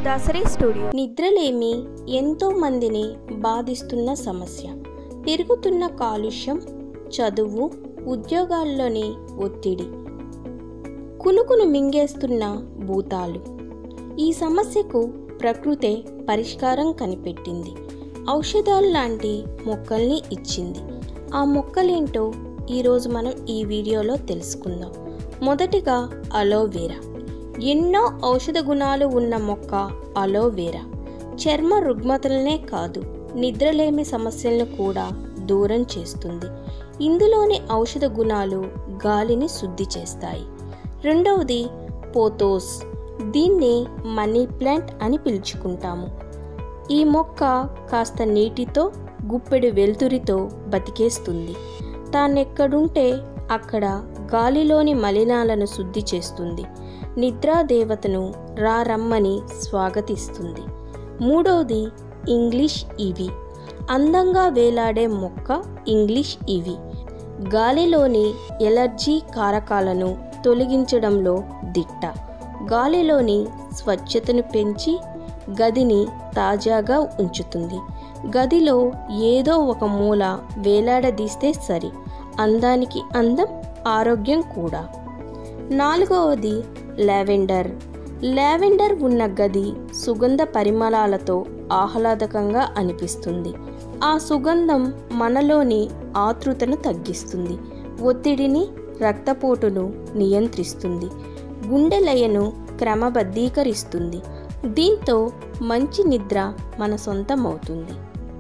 Dasari studio. నిద్రలేమి ఎంతో మందిని బాధిస్తున్న సమస్య. పెరుగుతున్న కాలుష్యం, చదువు, ఉద్యోగాల్లోని ఒత్తిడి, కునుకును మింగేస్తున్న భూతాలు. ఈ సమస్యకు ప్రకృతే పరిష్కారం కనిపెట్టింది. ఔషధాలు లాంటి మొక్కల్ని ఇచ్చింది. ఆ మొక్కలేంటో ఈరోజు మనం ఈ వీడియోలో తెలుసుకుందాం. మొదటిగా అలోవెరా. ఎన్నో ఔషధ గుణాలు ఉన్న మొక్క అలోవెరా. చర్మ రుగ్మతలనే కాదు, నిద్రలేమి సమస్యలను కూడా దూరం చేస్తుంది. ఇందులోని ఔషధ గుణాలు గాలిని శుద్ధి చేస్తాయి. రెండవది పోథోస్. దీన్ని మనీ ప్లాంట్ అని పిలుచుకుంటాము. ఈ మొక్క కాస్త నీటితో, గుప్పెడు వెలుతురితో బతికేస్తుంది. తానెక్కడుంటే అక్కడ గాలిలోని మలినాలను శుద్ధి చేస్తుంది. నిద్రాదేవతను రమ్మని స్వాగతిస్తుంది. మూడవది ఇంగ్లీష్ ఇవి. అందంగా వేలాడే మొక్క ఇంగ్లీష్ ఇవి. గాలిలోని ఎలర్జీ కారకాలను తొలగించడంలో దిట్ట. గాలిలోని స్వచ్ఛతను పెంచి గదిని తాజాగా ఉంచుతుంది. గదిలో ఏదో ఒక మూల వేలాడదీస్తే సరి. అందానికి అందం, ఆరోగ్యం కూడా. నాలుగవది లావెండర్. లావెండర్ ఉన్న గది సుగంధ పరిమళాలతో ఆహ్లాదకంగా అనిపిస్తుంది. ఆ సుగంధం మనలోని ఆతృతను తగ్గిస్తుంది. ఒత్తిడిని, రక్తపోటును నియంత్రిస్తుంది. గుండె లయను క్రమబద్ధీకరిస్తుంది. దీంతో మంచి నిద్ర మన సొంతమవుతుంది.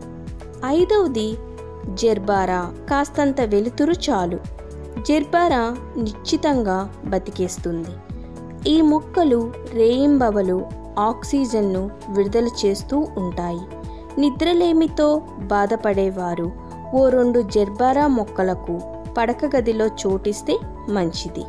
ఐదవది జెర్బారా. కాస్తంత వెలుతురు చాలు. జెర్బారా నిశ్చితంగా బతికేస్తుంది. ఈ మొక్కలు రేయింబవలు ఆక్సిజన్ను విడుదల చేస్తూ ఉంటాయి. నిద్రలేమితో బాధపడేవారు 2 జెర్బారా మొక్కలకు పడక గదిలో చోటిస్తే మంచిది.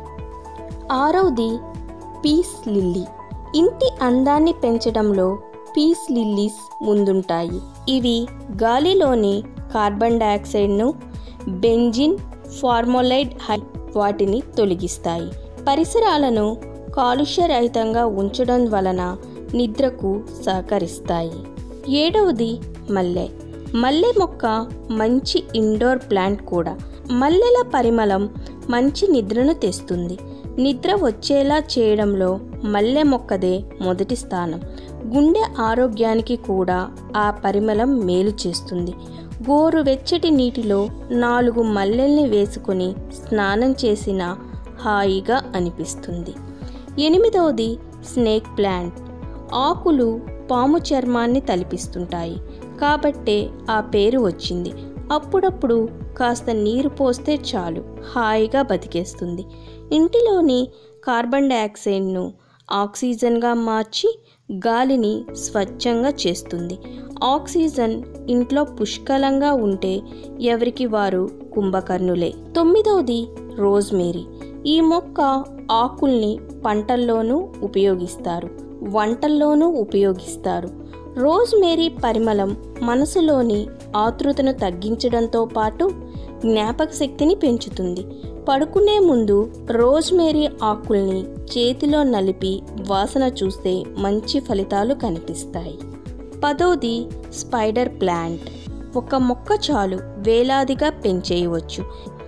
ఆరవది పీస్ లిల్లీ. ఇంటి అందాన్ని పెంచడంలో పీస్ లిల్లీస్ ముందుంటాయి. ఇవి గాలిలోని కార్బన్ డయాక్సైడ్ను, బెంజిన్, ఫార్మోలైడ్ వాటిని తొలగిస్తాయి. పరిసరాలను కాలుష్యరహితంగా ఉంచడం వలన నిద్రకు సహకరిస్తాయి. ఏడవది మల్లె. మల్లె మొక్క మంచి ఇండోర్ ప్లాంట్ కూడా. మల్లెల పరిమళం మంచి నిద్రను తెస్తుంది. నిద్ర వచ్చేలా చేయడంలో మల్లె మొక్కదే మొదటి స్థానం. గుండె ఆరోగ్యానికి కూడా ఆ పరిమళం మేలు చేస్తుంది. గోరువెచ్చటి నీటిలో 4 మల్లెల్ని వేసుకొని స్నానం చేసినా హాయిగా అనిపిస్తుంది. ఎనిమిదవది స్నేక్ ప్లాంట్. ఆకులు పాము చర్మాన్ని తలిపిస్తుంటాయి కాబట్టే ఆ పేరు వచ్చింది. అప్పుడప్పుడు కాస్త నీరు పోస్తే చాలు, హాయిగా బతికేస్తుంది. ఇంటిలోని కార్బన్ డయాక్సైడ్ను ఆక్సిజన్గా మార్చి గాలిని స్వచ్ఛంగా చేస్తుంది. ఆక్సిజన్ ఇంట్లో పుష్కలంగా ఉంటే ఎవరికి వారు కుంభకర్ణులే. 9వది రోజ్మేరీ. ఈ మొక్క ఆకుల్ని పంటల్లోనూ ఉపయోగిస్తారు, వంటల్లోనూ ఉపయోగిస్తారు. రోజ్మేరీ పరిమళం మనసులోని ఆతృతను తగ్గించడంతో పాటు జ్ఞాపక శక్తిని పెంచుతుంది. పడుకునే ముందు రోజ్మేరీ ఆకుల్ని చేతిలో నలిపి వాసన చూస్తే మంచి ఫలితాలు కనిపిస్తాయి. 10వది స్పైడర్ ప్లాంట్. ఒక మొక్క చాలు, వేలాదిగా పెంచేయవచ్చు.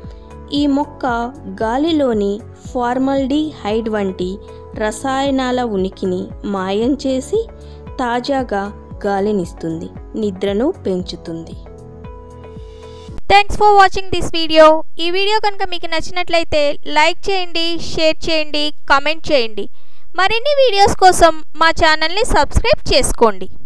ఈ మొక్క గాలిలోని ఫార్మల్డిహైడ్ వంటి రసాయనాల ఉనికిని మాయం చేసి తాజాగా గాలినిస్తుంది, నిద్రను పెంచుతుంది. Thanks for watching this video. ఈ వీడియో కనుక మీకు నచ్చినట్లయితే లైక్ చేయండి, షేర్ చేయండి, కామెంట్ చేయండి. మరిన్ని వీడియోస్ కోసం మా ఛానల్ని సబ్స్క్రైబ్ చేసుకోండి.